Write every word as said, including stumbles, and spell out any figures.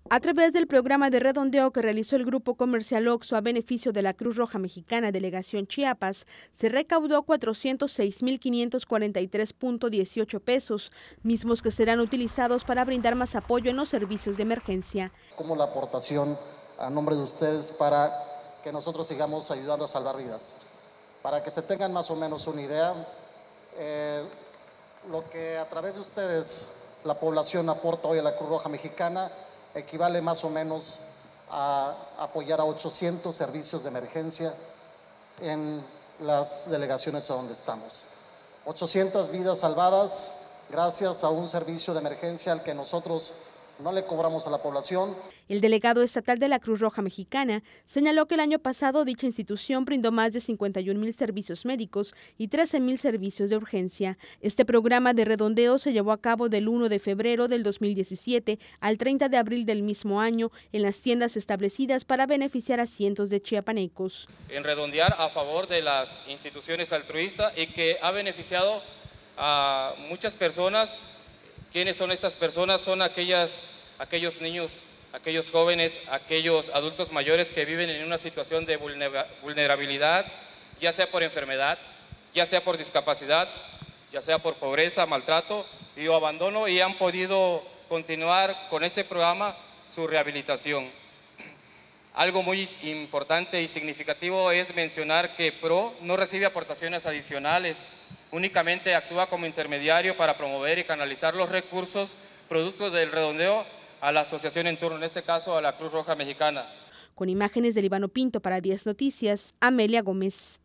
A través del programa de redondeo que realizó el Grupo Comercial Oxxo a beneficio de la Cruz Roja Mexicana Delegación Chiapas, se recaudó cuatrocientos seis mil quinientos cuarenta y tres punto dieciocho pesos, mismos que serán utilizados para brindar más apoyo en los servicios de emergencia. Como la aportación a nombre de ustedes para que nosotros sigamos ayudando a salvar vidas. Para que se tengan más o menos una idea, eh, lo que a través de ustedes la población aporta hoy a la Cruz Roja Mexicana equivale más o menos a apoyar a ochocientos servicios de emergencia en las delegaciones a donde estamos. ochocientas vidas salvadas gracias a un servicio de emergencia al que nosotros no le cobramos a la población. El delegado estatal de la Cruz Roja Mexicana señaló que el año pasado dicha institución brindó más de cincuenta y un mil servicios médicos y trece mil servicios de urgencia. Este programa de redondeo se llevó a cabo del primero de febrero del dos mil diecisiete al treinta de abril del mismo año en las tiendas establecidas para beneficiar a cientos de chiapanecos. En redondear a favor de las instituciones altruistas y que ha beneficiado a muchas personas. ¿Quiénes son estas personas? Son aquellas, aquellos niños, aquellos jóvenes, aquellos adultos mayores que viven en una situación de vulnerabilidad, ya sea por enfermedad, ya sea por discapacidad, ya sea por pobreza, maltrato y o abandono, y han podido continuar con este programa su rehabilitación. Algo muy importante y significativo es mencionar que P R O no recibe aportaciones adicionales, únicamente actúa como intermediario para promover y canalizar los recursos productos del redondeo a la asociación en turno, en este caso a la Cruz Roja Mexicana. Con imágenes de Líbano Pinto para diez Noticias, Amelia Gómez.